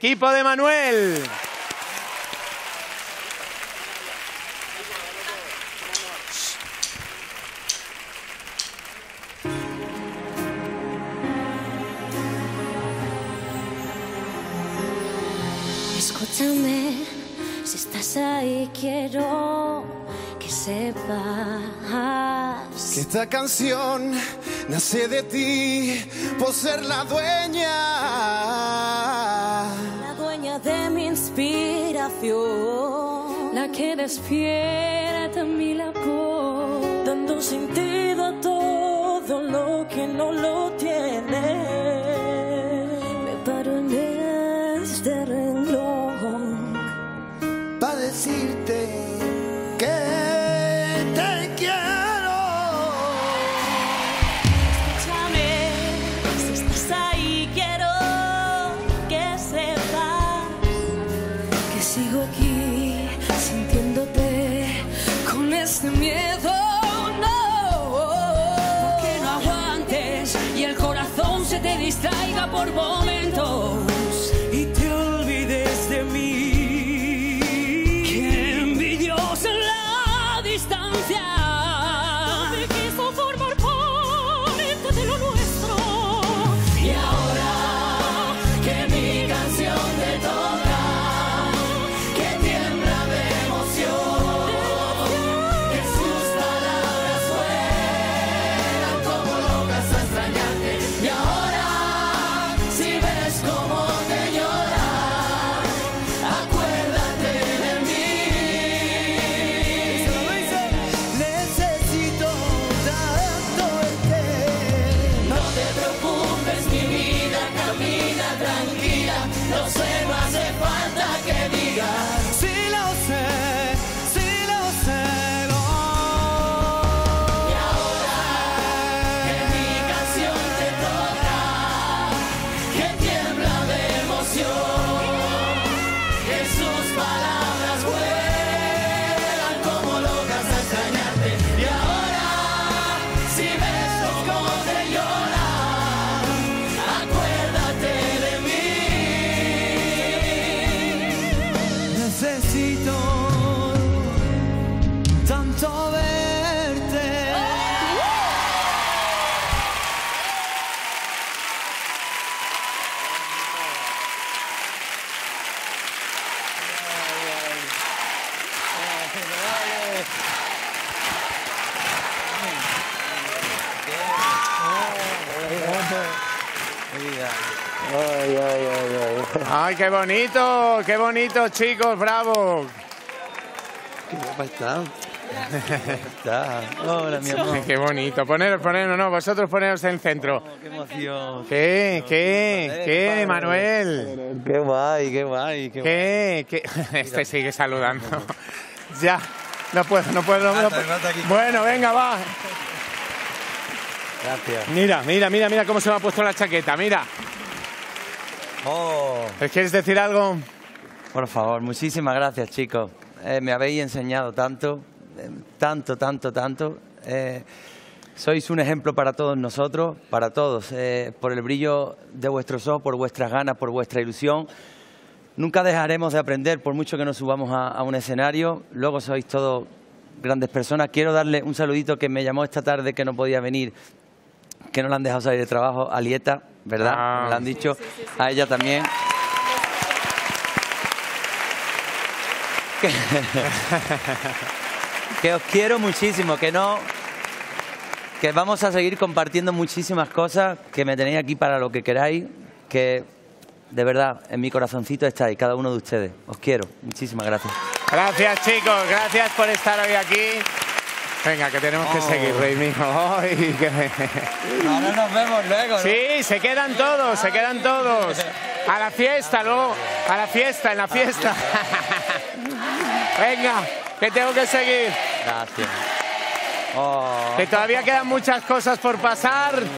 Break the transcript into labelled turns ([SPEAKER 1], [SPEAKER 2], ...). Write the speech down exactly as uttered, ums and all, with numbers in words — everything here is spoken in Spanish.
[SPEAKER 1] equipo de Manuel.
[SPEAKER 2] Escúchame, si estás ahí quiero que sepas
[SPEAKER 3] que esta canción nace de ti por ser la dueña,
[SPEAKER 2] la dueña de mi inspiración, la que despierta mi labor, dando sentido a todo lo que no lo tiene. Me paro en este renglón
[SPEAKER 3] para decirte que te quiero.
[SPEAKER 2] Escúchame, si estás ahí quiero que sepas que sigo aquí sintiéndote con este miedo, no, que no aguantes y el corazón se te distraiga por momentos y te olvides de mí. Qué envidiosa la distancia. No me quiso formar parte de lo nuestro. Y ahora que mi canción te toca, que tiembla de emoción, que sus palabras fueran como locas a extrañarte. Y ahora, si ves cómo te llora, acuérdate de mí.
[SPEAKER 3] Necesito tanto verte.
[SPEAKER 2] No te preocupes, mi vida, camina tranquila. No sé, no hace falta que digas.
[SPEAKER 3] Sí lo sé, sí lo sé, no.
[SPEAKER 2] Y ahora que mi canción te toca, que tiembla de emoción, que sus palabras vuelan como locas a extrañarte. Y ahora, si ves cómo te llora, acuérdate de mí.
[SPEAKER 3] Necesito tanto verte.
[SPEAKER 4] Ay, ay, ay, ay.
[SPEAKER 1] ¡Ay, qué bonito! ¡Qué bonito, chicos! ¡Bravo!
[SPEAKER 4] Qué guapa está. Está. Hola, mi amor.
[SPEAKER 1] ¡Qué bonito! Poneros, poneros, no, vosotros poneros en el centro.
[SPEAKER 4] Oh, qué emoción.
[SPEAKER 1] ¿Qué? ¿Qué? ¿Qué, Manuel?
[SPEAKER 4] Qué guay, qué guay. Qué,
[SPEAKER 1] ¿Qué? ¿Qué? Este sigue saludando. Ya, no puedo, no puedo. No
[SPEAKER 4] Falta,
[SPEAKER 1] puedo.
[SPEAKER 4] falta aquí.
[SPEAKER 1] Bueno, venga, va.
[SPEAKER 4] Gracias.
[SPEAKER 1] Mira, mira, mira, mira cómo se me ha puesto la chaqueta, mira.
[SPEAKER 4] Oh,
[SPEAKER 1] ¿Quieres decir algo?
[SPEAKER 4] por favor, muchísimas gracias, chicos. Eh, me habéis enseñado tanto, eh, tanto, tanto, tanto. Eh, sois un ejemplo para todos nosotros, para todos, eh, por el brillo de vuestros ojos, por vuestras ganas, por vuestra ilusión. Nunca dejaremos de aprender, por mucho que nos subamos a, a un escenario. Luego sois todos grandes personas. Quiero darle un saludito que me llamó esta tarde, que no podía venir, que no le han dejado salir de trabajo, a Lieta, ¿verdad?
[SPEAKER 1] Ah.
[SPEAKER 4] Me lo han dicho. A ella también. Que, que os quiero muchísimo, que no... Que vamos a seguir compartiendo muchísimas cosas, que me tenéis aquí para lo que queráis, que de verdad en mi corazoncito estáis, cada uno de ustedes. Os quiero. Muchísimas gracias.
[SPEAKER 1] Gracias, chicos. Gracias por estar hoy aquí. Venga, que tenemos que
[SPEAKER 4] Oh.
[SPEAKER 1] seguir, rey mío. Ay, que...
[SPEAKER 4] Ahora nos vemos luego, ¿no?
[SPEAKER 1] Sí, se quedan todos, se quedan todos. A la fiesta, luego. A la fiesta, en la fiesta. Venga, que tengo que seguir.
[SPEAKER 4] Gracias. Oh.
[SPEAKER 1] Que todavía quedan muchas cosas por pasar.